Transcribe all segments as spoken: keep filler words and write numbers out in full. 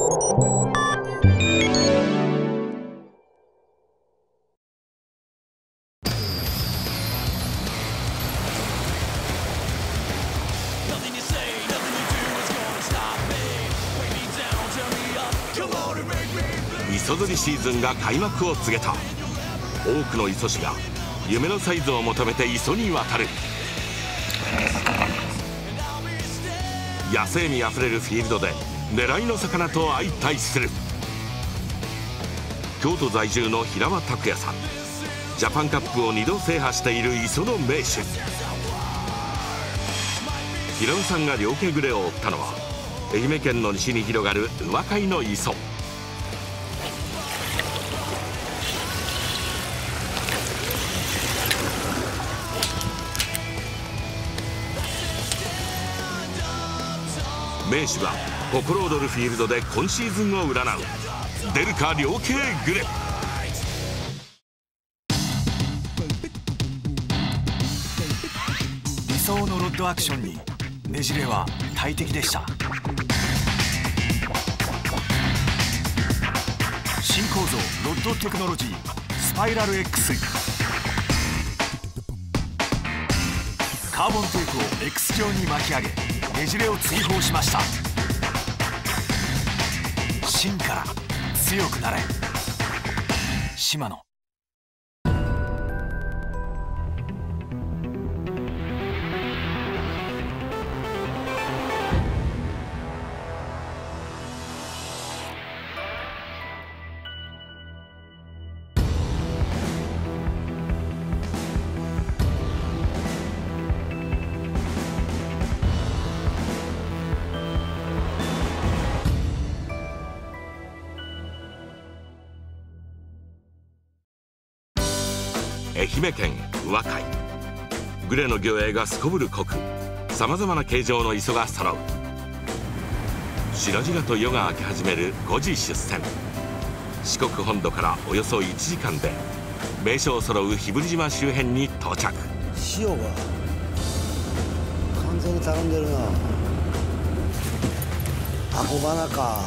磯釣りシーズンが開幕を告げた。多くの磯師が夢のサイズを求めて磯に渡る。野生味あふれるフィールドで狙いの魚と相対する。京都在住の平間拓也さん、ジャパンカップをにど制覇している磯の名手。平間さんが両家暮れを追ったのは愛媛県の西に広がる宇和海の磯。名手が心躍るフィールドで今シーズンを占う。出るか両家暮れ。 理想のロッドアクションにねじれは大敵でした。新構造ロッドテクノロジースパイラル X。 カーボンテープを X 状に巻き上げねじれを追放しました。芯から強くなれ。シマノ。 愛媛県宇和海。グレの魚影がすこぶる濃く、さまざまな形状の磯が揃う。白々と夜が明け始めるごじ出船。四国本土からおよそいちじかんで名所を揃う日振島周辺に到着。 潮が完全にたるんでるな。アコバナか。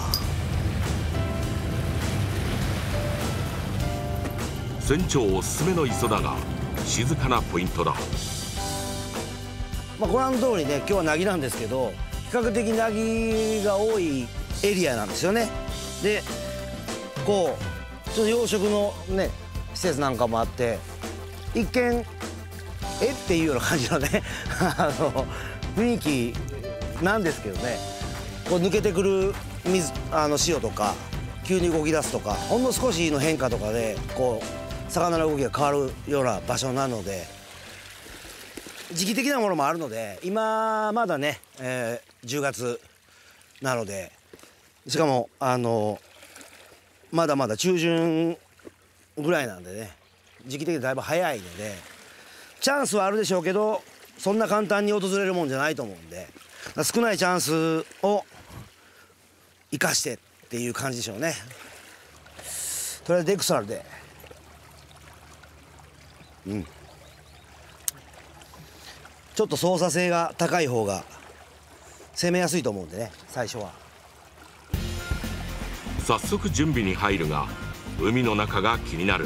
船長おすすめの磯だが静かなポイントだ。 まあご覧の通りね、今日は凪なんですけど、比較的凪が多いエリアなんですよね。でこうちょっと養殖のね施設なんかもあって、一見えっていうような感じのねあの雰囲気なんですけどね、こう抜けてくる水あの潮とか急に動き出すとか、ほんの少しの変化とかでこう魚の動きが変わるような場所なので、時期的なものもあるので、今まだね、えー、じゅうがつなので、しかもあのまだまだ中旬ぐらいなんでね、時期的にだいぶ早いのでチャンスはあるでしょうけど、そんな簡単に訪れるもんじゃないと思うんで、少ないチャンスを生かしてっていう感じでしょうね。とりあえずデクサルで、うん、ちょっと操作性が高い方が攻めやすいと思うんでね、最初は。 早速準備に入るが海の中が気になる。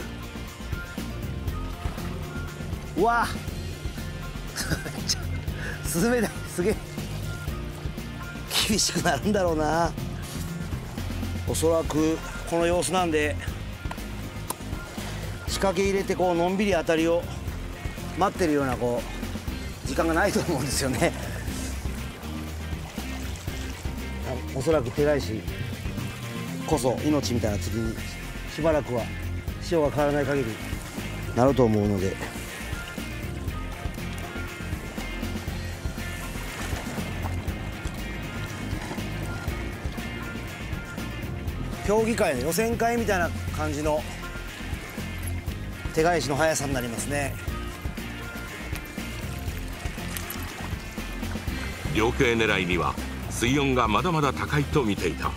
うわスズメダイすげえ厳しくなるんだろうな。おそらくこの様子なんで仕掛け入れてこうのんびり当たりを待ってるようなこう時間がないと思うんですよね。おそらく手返しこそ命みたいな釣りにしばらくは潮が変わらない限りなると思うので。競技会の予選会みたいな感じの手返しの速さになりますね。 両系狙いには水温がまだまだ高いと見ていた。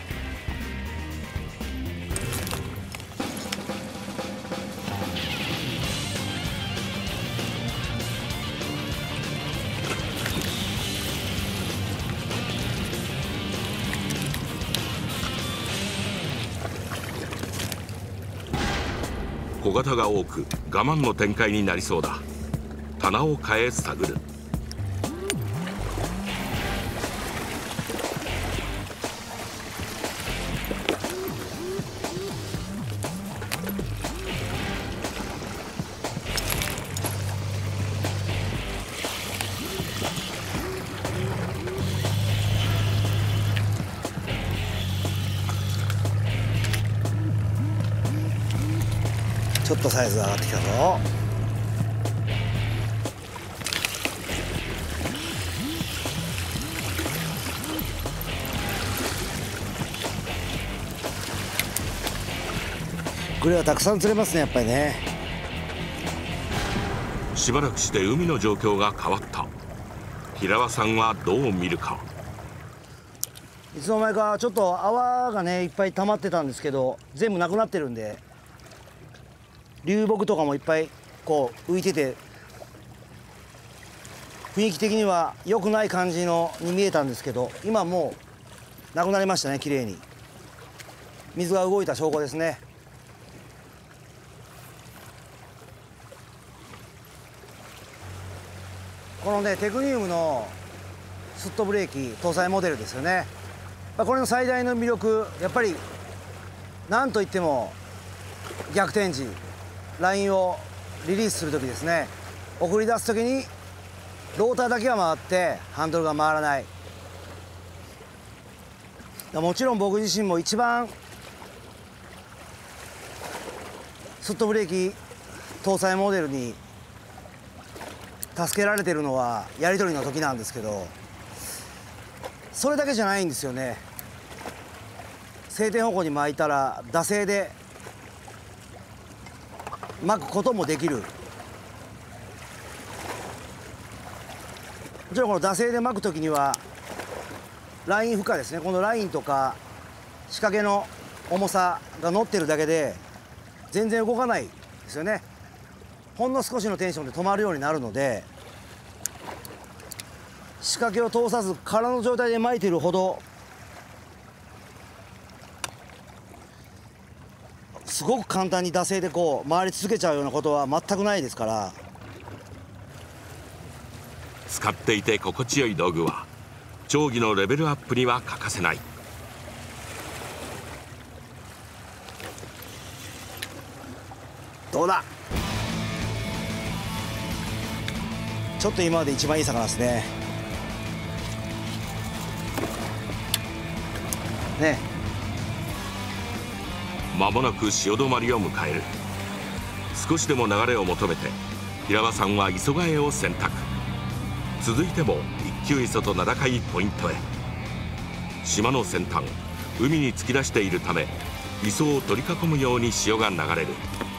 小型が多く我慢の展開になりそうだ。棚を変え探る。 ちょっとサイズが上がってきたぞ。これはたくさん釣れますね、やっぱりね。 しばらくして海の状況が変わった。平和さんはどう見るか。 いつの間にかちょっと泡がねいっぱい溜まってたんですけど、全部なくなってるんで、流木とかもいっぱいこう浮いてて、雰囲気的には良くない感じのに見えたんですけど、今もうなくなりましたね、綺麗に。水が動いた証拠ですね。このねテクニウムのスットブレーキ搭載モデルですよね。これの最大の魅力、やっぱり何といっても逆転時ラインをリリースする時ですね。送り出す時にローターだけが回ってハンドルが回らない。もちろん僕自身も一番スットブレーキ搭載モデルに助けられてるのはやり取りの時なんですけど、それだけじゃないんですよね。晴天方向に巻いたら惰性で巻くこともできる。もちろんこの惰性で巻く時にはライン負荷ですね、このラインとか仕掛けの重さが乗ってるだけで全然動かないですよね。ほんの少しのテンションで止まるようになるので、仕掛けを通さず空の状態で巻いているほどすごく簡単に惰性でこう回り続けちゃうようなことは全くないですから。 使っていて心地よい道具は競技のレベルアップには欠かせない。 どうだ。ちょっと今まで一番いい魚ですね。ね。 間もなく潮止まりを迎える。少しでも流れを求めて平場さんは磯ヶ江を選択。続いても一級磯と名高いポイントへ。島の先端海に突き出しているため磯を取り囲むように潮が流れる。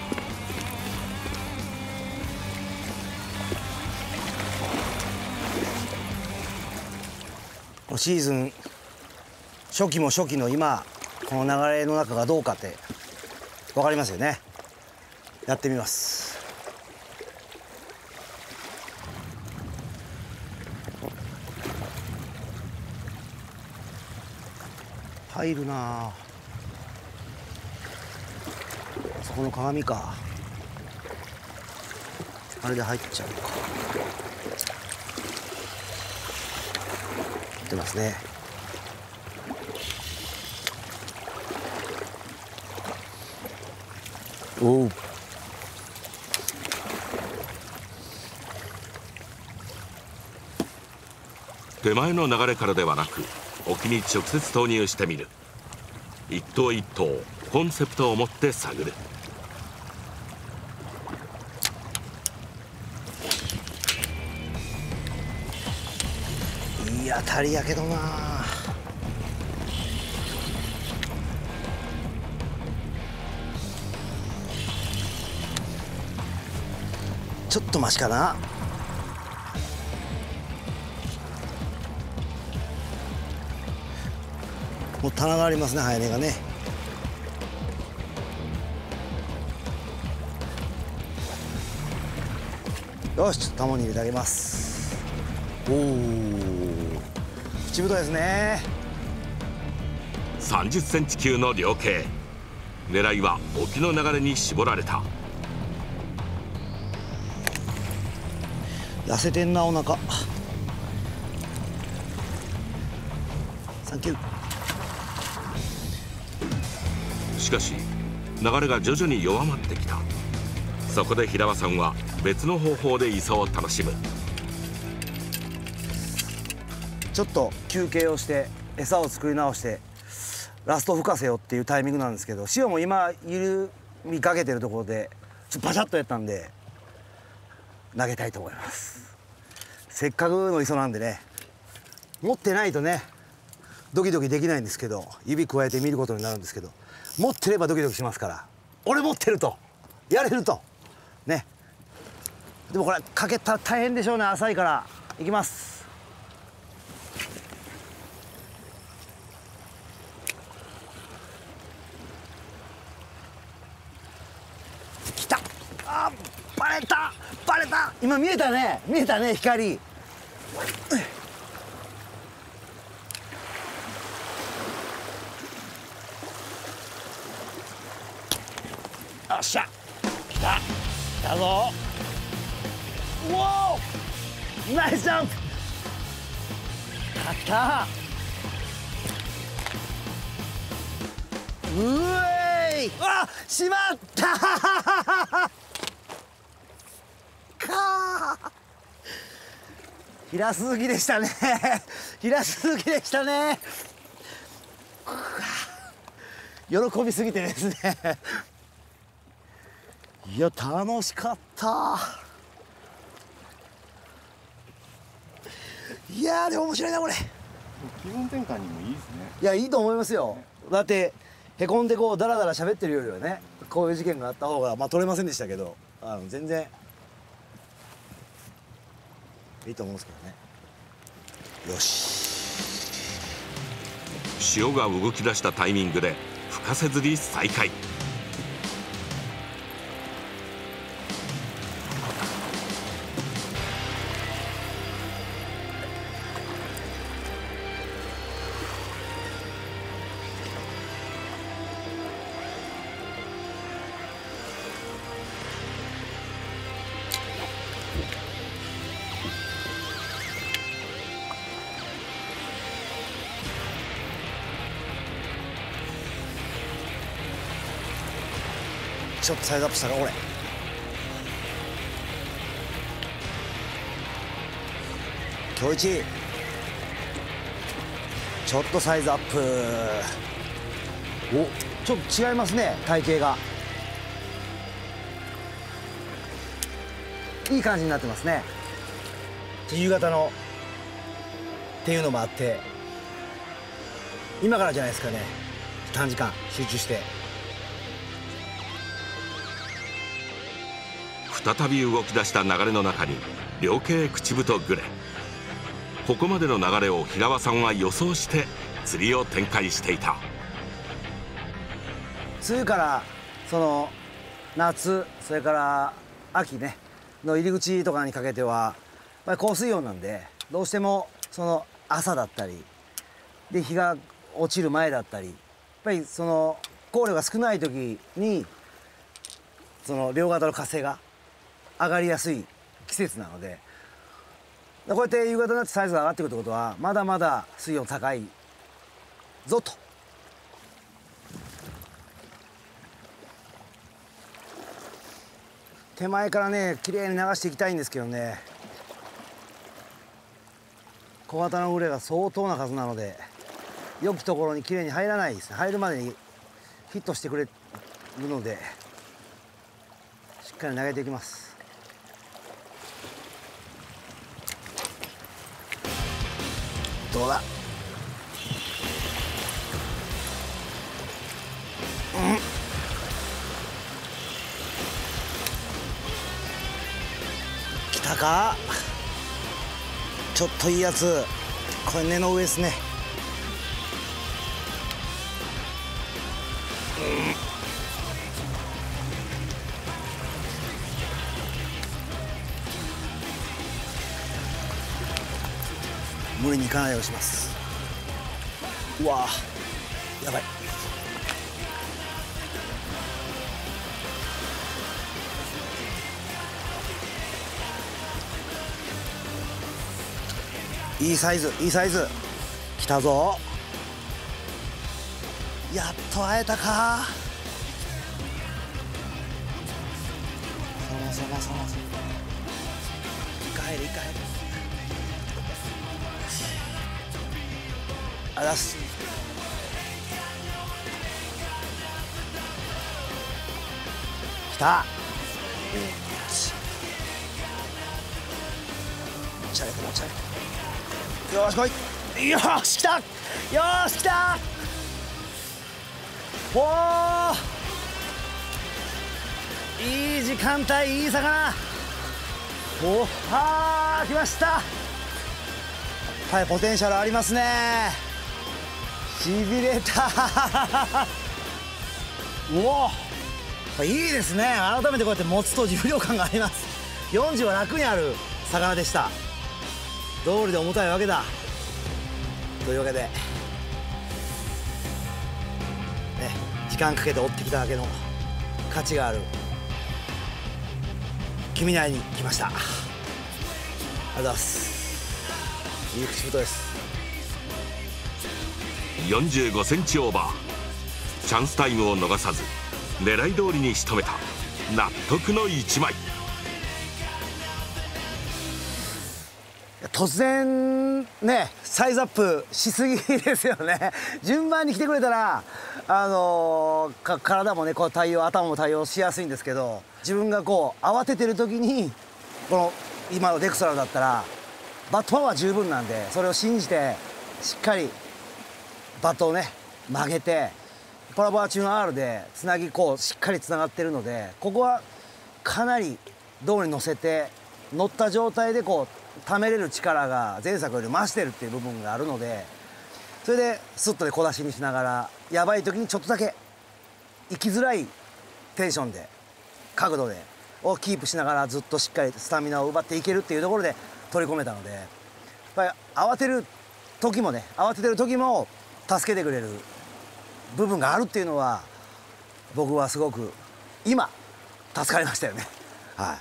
シーズン初期も初期の今この流れの中がどうかって分かりますよね。やってみます。入るなあ。そこの鏡か、あれで入っちゃうのか。入ってますね。おう。 手前の流れからではなく沖に直接投入してみる。一頭一頭コンセプトを持って探る。 いい当たりやけどな。ちょっとマシかな。もう棚がありますね、早根がね。よし、ちょっとタモに入れてあげます。おお、口太ですね。 さんじゅっセンチ級の量計。狙いは沖の流れに絞られた。 痩せてんなお腹。サンキュー。 しかし流れが徐々に弱まってきた。そこで平場さんは別の方法で磯を楽しむ。 ちょっと休憩をして餌を作り直してラスト吹かせよっていうタイミングなんですけど、潮も今緩みかけてるところでちょっとバシャッとやったんで投げたいと思います。せっかくの磯なんでね、持ってないとねドキドキできないんですけど、指加えて見ることになるんですけど、持ってればドキドキしますから、俺持ってるとやれるとね。でもこれかけたら大変でしょうね、浅いから。いきます。来た。あ、バレたバレた。今見えたね、見えたね、光。よっしゃ、来た来たぞ。うおー、ナイスジャンプ。勝った。うえい。あ、しまったかー。平鈴木でしたね。平鈴木でしたね。喜びすぎてですね。いや楽しかった。いやーでも面白いなこれ。 気分転換にもいいですね。 いやいいと思いますよ。だってへこんでこうダラダラ喋ってるよりはね、こういう事件があった方がまあ取れませんでしたけど、あの全然いいと思うんですけどね。よし。 潮が動き出したタイミングで深瀬釣り再開。 ちょっとサイズアップしたかこれ。今日一ちょっとサイズアップ。お、ちょっと違いますね、体型が。いい感じになってますね。夕方のっていうのもあって、今からじゃないですかね、短時間集中して。 再び動き出した流れの中に両系口太グレ。ここまでの流れを平場さんは予想して釣りを展開していた。 梅雨からその夏、それから秋ねの入り口とかにかけてはやっぱり高水温なんで、どうしてもその朝だったりで日が落ちる前だったり、やっぱりその光量が少ない時にその両肩の活性が上がりやすい季節なので、こうやって夕方になってサイズが上がってくるってことはまだまだ水温高いぞと。手前からね綺麗に流していきたいんですけどね、小型のグレが相当な数なので良きところに綺麗に入らないですね。入るまでにヒットしてくれるのでしっかり投げていきます。どうだ。うん。来たか。ちょっといいやつ。これ根の上ですね。うん、無理にいかないようにします。うわー、やばい。 いいサイズいいサイズ来たぞ。やっと会えたか。そもそもそもそも帰れ帰れ。あざっす。来た。チャレコチャレ。よし来い。よし来た。よし来た。おお。いい時間帯いい魚。おおあー来ました。はい、ポテンシャルありますね。しびれた。おおいいですね。改めてこうやって持つと重量感があります。よんじゅうは楽にある魚でした。道理で重たいわけだ。というわけで、ね、時間かけて追ってきただけの価値がある君内に来ました。ありがとうございます。いい口太です。 よんじゅうごセンチオーバー。チャンスタイムを逃さず狙い通りに仕留めた納得のいちまい。 突然ねサイズアップしすぎですよね。順番に来てくれたらあのー、か体もねこう対応頭も対応しやすいんですけど、自分がこう慌ててる時にこの今のデクストラだったらバットパワー十分なんで、それを信じてしっかりバットをね曲げてパラボラ中の R でつなぎこうしっかりつながってるので、ここはかなり胴に乗せて乗った状態でこう溜めれる力が前作より増してるっていう部分があるので、それでスッとで小出しにしながらやばい時にちょっとだけ行きづらいテンションで角度でをキープしながらずっとしっかりスタミナを奪っていけるっていうところで取り込めたので、やっぱり慌てる時もね慌ててる時も助けてくれる部分があるっていうのは僕はすごく今助かりましたよね。はい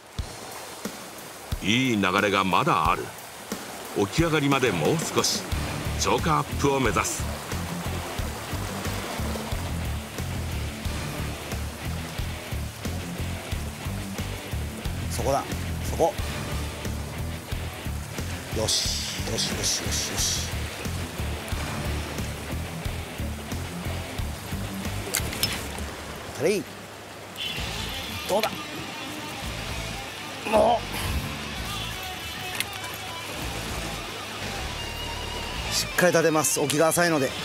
いい流れがまだある。起き上がりまでもう少し。超過アップを目指す。 そこだそこ。よしよしよしよしよし。トレイどうだ。もうしっかり立てます。沖が浅いので。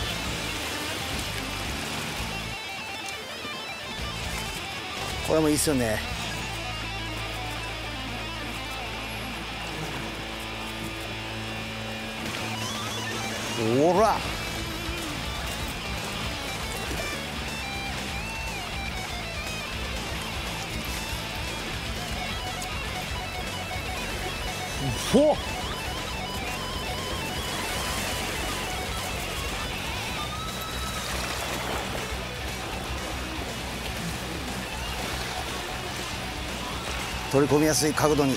これもいいっすよね。ほらほっ取り込みやすい角度に。危ね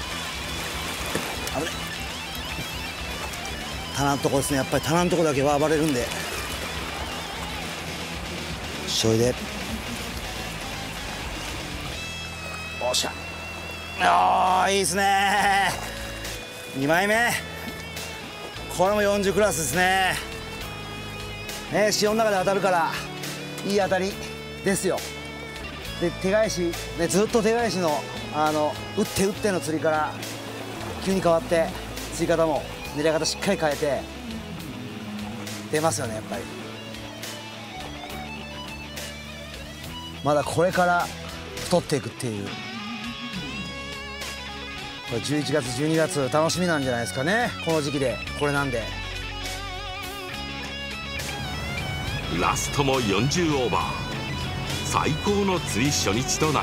棚のとこですね。やっぱり棚のとこだけは暴れるんで。しょいで。おっしゃ。ああいいですね。にまいめこれもよんじゅうクラスですね。ね潮の中で当たるからいい当たりですよ。で手返し、ね、ずっと手返しのあの打って打っての釣りから急に変わって釣り方も狙い方しっかり変えて出ますよね。やっぱりまだこれから太っていくっていう、これじゅういちがつじゅうにがつ楽しみなんじゃないですかね。この時期でこれなんで。 ラストもよんじゅうオーバー。最高の釣り初日となった。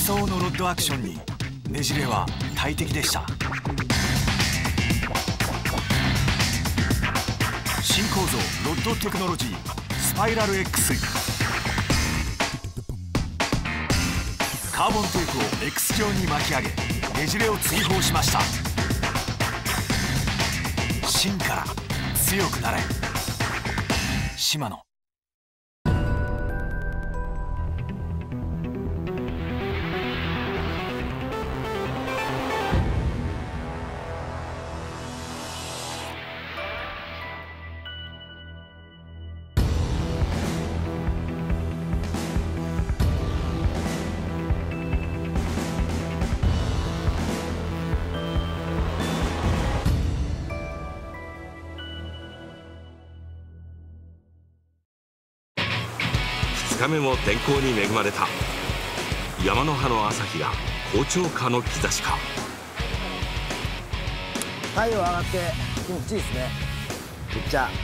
走のロッドアクションにねじれは大敵でした。新構造ロッドテクノロジースパイラル X、 カーボンテープを X 状に巻き上げねじれを追放しました。芯から強くなれ、シマノ。 ふつかめも天候に恵まれた。山の葉の朝日が好調化の兆しか。 太陽上がって気持ちいいですね。めっちゃ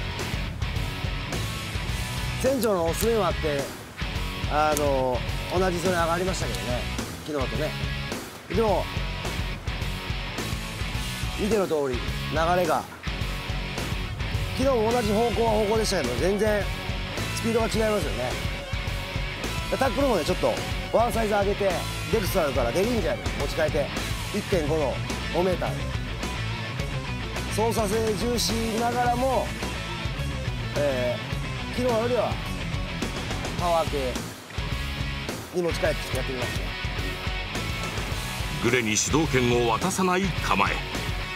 船長のおすすめもあって、あの同じそれ上がりましたけどね、昨日とね。でも見ての通り流れが昨日も同じ方向は方向でしたけど、全然スピードが違いますよね。タックルもねちょっとワンサイズ上げてデクスあるからデリンジャーに持ち替えて いってんご のごメーターで操作性重視ながらも、えー、昨日よりはパワー系に持ち替えてやってみますね。 グレに主導権を渡さない構え。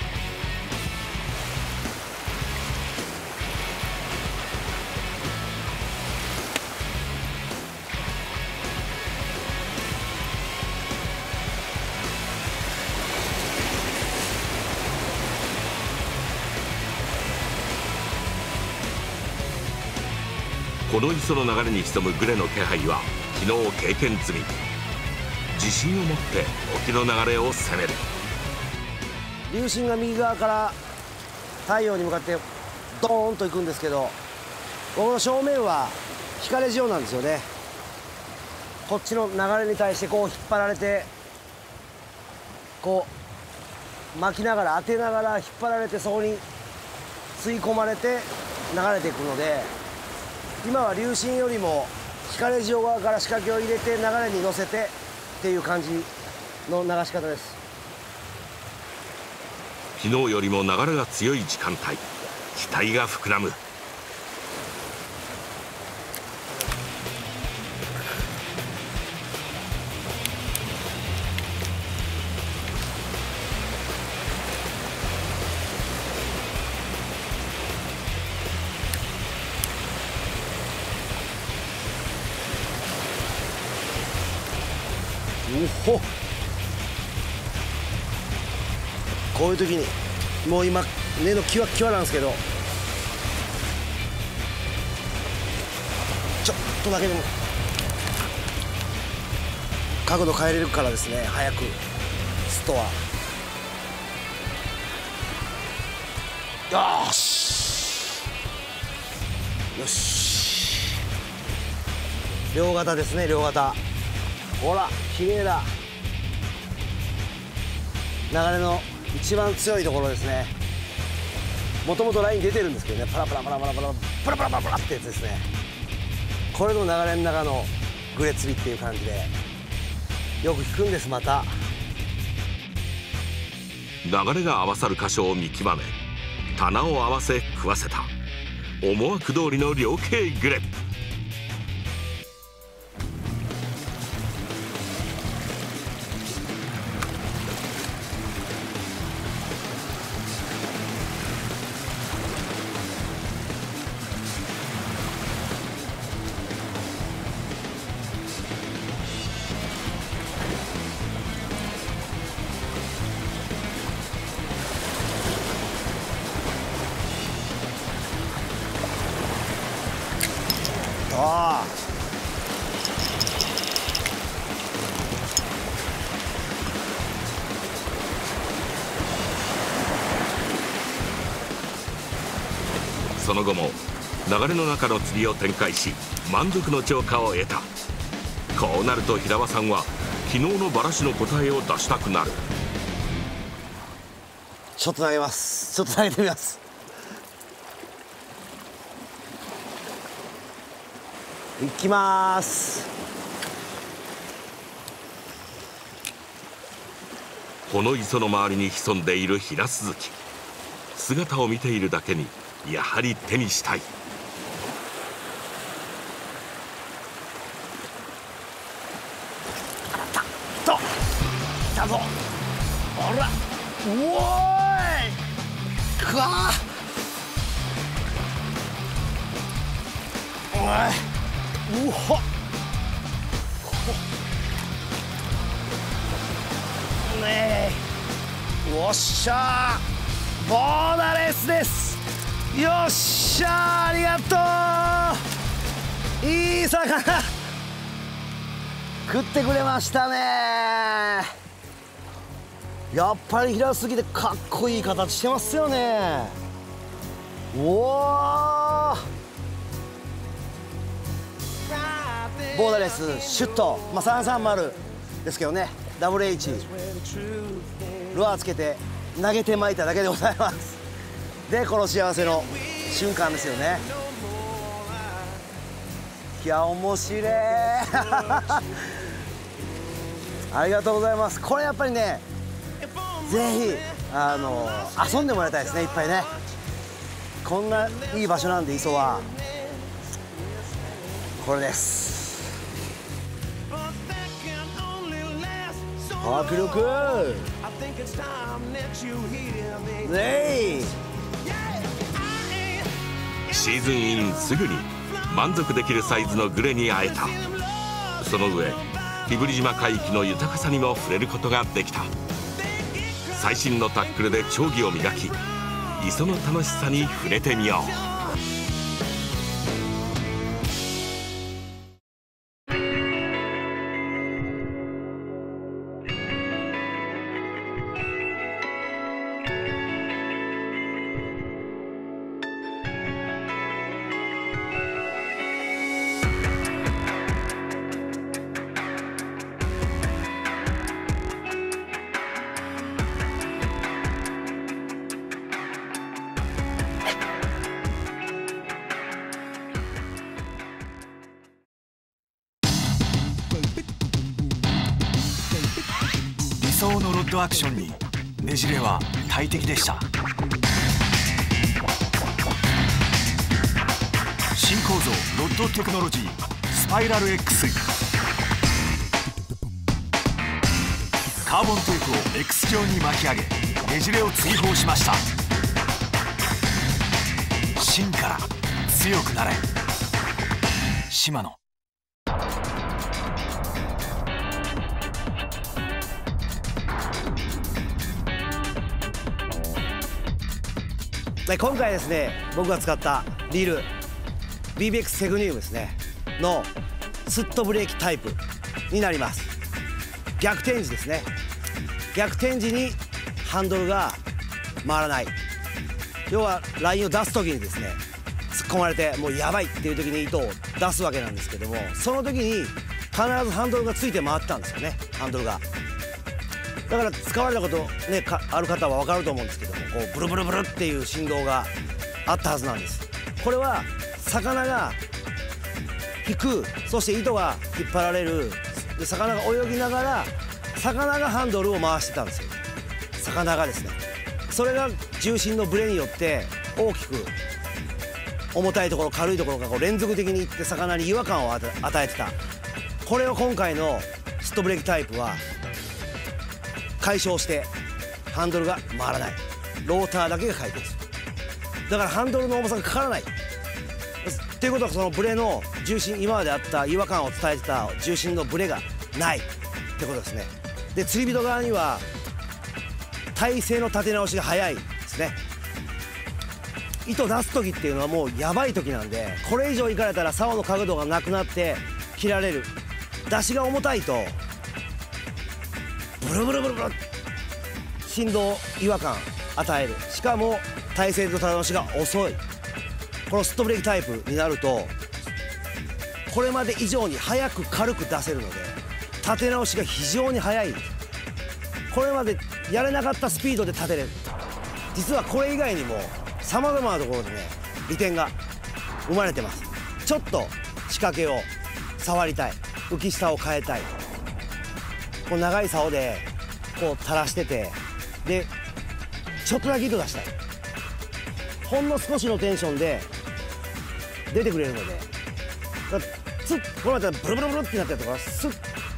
この磯の流れに潜むグレの気配は昨日経験済み。自信を持って沖の流れを攻める。 流進が右側から太陽に向かってドーンと行くんですけど、この正面は光れ潮なんですよね。こっちの流れに対してこう引っ張られて、こう巻きながら当てながら引っ張られて、そこに吸い込まれて流れていくので、今は流進よりも光れ潮側から仕掛けを入れて流れに乗せてっていう感じの流し方です。 昨日よりも流れが強い時間帯、期待が膨らむ。 おほ、こういう時にもう今根のキワキワなんですけど、ちょっとだけでも角度変えれるからですね、早くストは。よしよし、両肩ですね、両肩。ほら綺麗だ。流れの一番強いところですね。もともとライン出てるんですけどね、パラパラパラパラパラパラパラパラパラってやつですね。これの流れの中のグレ釣りっていう感じでよく効くんです。また流れが合わさる箇所を見極め、棚を合わせ食わせた思惑通りの両径グレ。 ああ、 その後も流れの中の釣りを展開し満足の釣果を得た。こうなると平場さんは昨日のバラシの答えを出したくなる。 ちょっと投げます。ちょっと投げてみます。いきます。 この磯の周りに潜んでいるヒラスズキ、姿を見ているだけにやはり手にしたい。 と来たぞ。ほら、うおーい、くわー、おい、うほっねえ、おっしゃー、ボーダレスです。よっしゃー、ありがとう。いい魚食ってくれましたね。やっぱりヒラスズキでかっこいい形してますよね。おお、ボーダレスシュッと、まあ、さんさんまるですけどね、 ダブリューエイチ ルアーつけて投げてまいただけでございます。でこの幸せの瞬間ですよね。いや面白いありがとうございます。これやっぱりね、ぜひあの遊んでもらいたいですね、いっぱいね。こんないい場所なんで、磯はこれです。迫力ね。 シーズンインすぐに満足できるサイズのグレに会えた。その上日振島海域の豊かさにも触れることができた。最新のタックルで丁技を磨き、磯の楽しさに触れてみよう。 理想のロッドアクションにねじれは大敵でした。新構造ロッドテクノロジースパイラル X、 カーボンテープを X 状に巻き上げねじれを追放しました。芯から強くなれ、シマノ。 今回ですね、僕が使ったリール ビービーエックス セグニウムですねのスットブレーキタイプになります。逆転時ですね。逆転時にハンドルが回らない、要はラインを出す時にですね、突っ込まれてもうやばいっていう時に糸を出すわけなんですけども、その時に必ずハンドルがついて回ったんですよね、ハンドルが。だから使われたこと、ね、かある方は分かると思うんですけども、こうブルブルブルっていう振動があったはずなんです。これは魚が引く、そして糸が引っ張られる、で魚が泳ぎながら魚がハンドルを回してたんですよ。魚がですね、それが重心のブレによって大きく重たいところ軽いところがこう連続的にいって魚に違和感を与えてた。これを今回のスットブレーキタイプは解消して、ハンドルが回らない、ローターだけが回転する。だからハンドルの重さがかからないっていうことは、そのブレの重心、今まであった違和感を伝えてた重心のブレがないってことですね。で釣り人側には体勢の立て直しが早いですね。糸出す時っていうのはもうやばい時なんで、これ以上いかれたら竿の角度がなくなって切られる。出しが重たいとブルブルブルブル振動、違和感与える。しかも体勢と立て直しが遅い。このスットブレーキタイプになるとこれまで以上に速く軽く出せるので、 立て直しが非常に速い。これまでやれなかったスピードで立てれる。実はこれ以外にもさまざまなところでね利点が生まれてます。ちょっと仕掛けを触りたい、浮き下を変えたい、こう長い竿でこう垂らしてて、でちょっとだけ糸出したい、ほんの少しのテンションで出てくれるので、だツッこの後ブルブルブルってなったりとかスッ、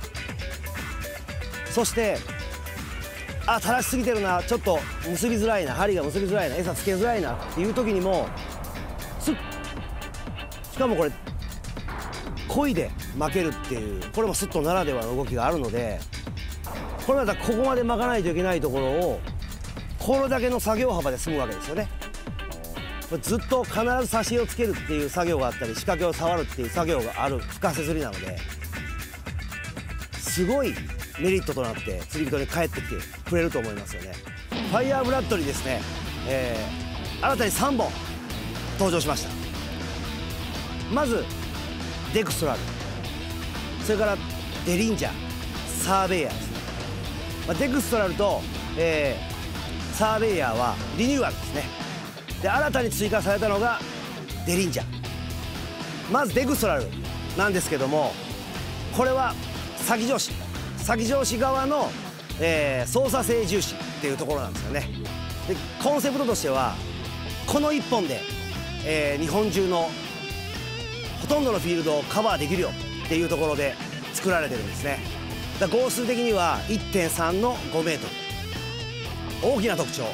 そしてあ垂らしすぎてるな、ちょっと結びづらいな、針が結びづらいな、餌つけづらいなっていう時にもスッ、しかもこれ漕いで巻けるっていう、これもスッとならではの動きがあるので、これまたここまで巻かないといけないところをこれだけの作業幅で済むわけですよね。これずっと必ず挿しをつけるっていう作業があったり、仕掛けを触るっていう作業がある不可説理なので、すごいメリットとなって釣り人に帰ってきてくれると思いますよね。ファイヤーブラッドリーですね、えー、新たにさんぼん登場しました。まずデクストラル、それからデリンジャー、サーベイヤーですね。まあ、デクストラルと、えー、サーベイヤーはリニューアルですね。で新たに追加されたのがデリンジャー。まずデクストラルなんですけども、これは先上司先上司側の、えー、操作性重視っていうところなんですよね。でコンセプトとしてはこのいっぽんで、えー、日本中のほとんどのフィールドをカバーできるよっていうところで作られてるんですね。だから号数的には いってんさん のごメートル。大きな特徴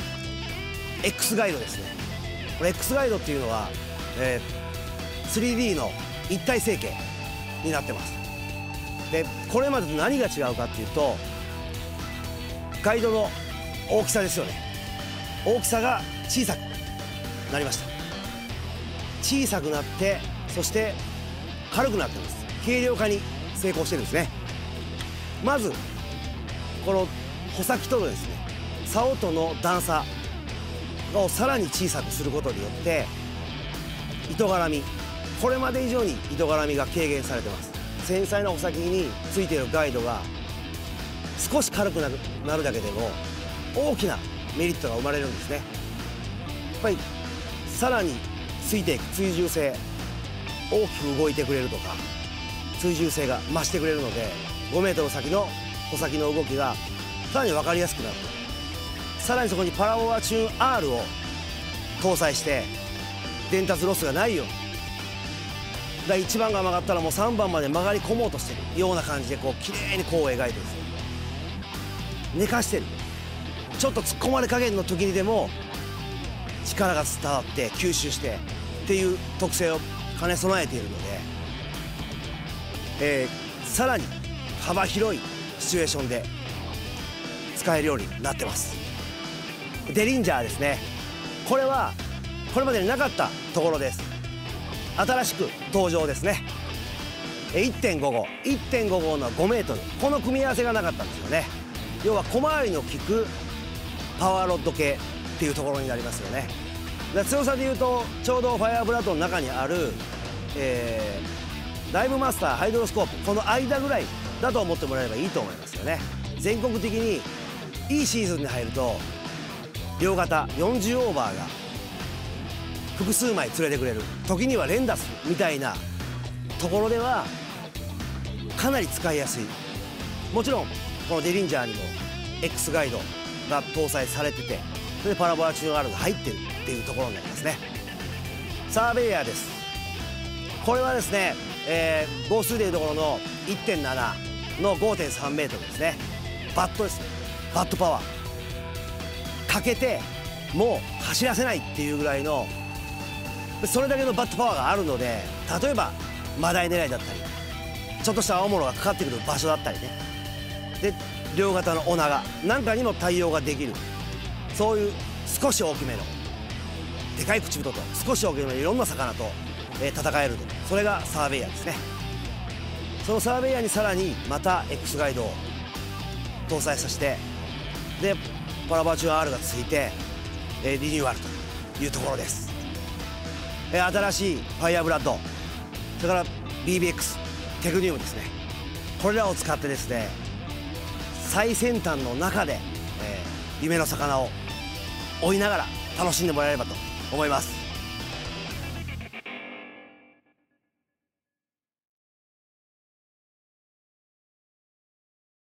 X ガイドですね。これ X ガイドっていうのは、えー、スリーディー の一体成形になってます。でこれまでと何が違うかっていうと、ガイドの大きさですよね。大きさが小さくなりました。小さくなって、そして軽くなってます。軽量化に成功してるんですね。まずこの穂先とのですね竿との段差をさらに小さくすることによって糸絡み、これまで以上に糸絡みが軽減されてます。繊細な穂先についているガイドが少し軽くなるなるだけでも大きなメリットが生まれるんですね。やっぱりさらについていく追従性、大きく動いてくれるとか追従性が増してくれるので、ごメートル先の穂先の動きがさらに分かりやすくなる。さらにそこにパラボラチューン アール を搭載して伝達ロスがないように、だいちばんが曲がったらもうさんばんまで曲がり込もうとしてるような感じで、こう綺麗に弧を描いてですね寝かしてる。ちょっと突っ込まれ加減の時にでも力が伝わって吸収してっていう特性を兼ね備えているので、えー、さらに幅広いシチュエーションで使えるようになってます。デリンジャーですね。これはこれまでになかったところです。新しく登場ですね。 いってんごご いってんごご のごメートル、この組み合わせがなかったんですよね。要は小回りの利くパワーロッド系っていうところになりますよね。で強さでいうとちょうどファイアーブラッドの中にある、えー、ダイブマスターハイドロスコープ、この間ぐらいだと思ってもらえればいいと思いますよね。全国的にいいシーズンに入ると両型よんじゅうオーバーが複数枚釣れてくれる、時には連打するみたいなところではかなり使いやすい。もちろんこのデリンジャーにも X ガイドが搭載されてて、それでパラボラチューン アール が入ってるっていうところになりますね。サーベイヤーです。これはですね、えー、号数でいうところの いってんなな の ごてんさんメートルですね。バットですね。バットパワーかけてもう走らせないっていうぐらいの、それだけのバットパワーがあるので、例えばマダイ狙いだったりちょっとした青物がかかってくる場所だったりね、で両型のオナガなんかにも対応ができる、そういう少し大きめのでかい口太と少し大きめのいろんな魚と、えー、戦えると、それがサーベイヤーですね。そのサーベイヤーにさらにまた X ガイドを搭載させて、でパラボラチューン アール がついて、えー、リニューアルというところです。えー、新しいファイヤーブラッド、それから ビービーエックス テクニウムですね。 これらを使ってですね、最先端の中で、えー、夢の魚を追いながら楽しんでもらえればと思います。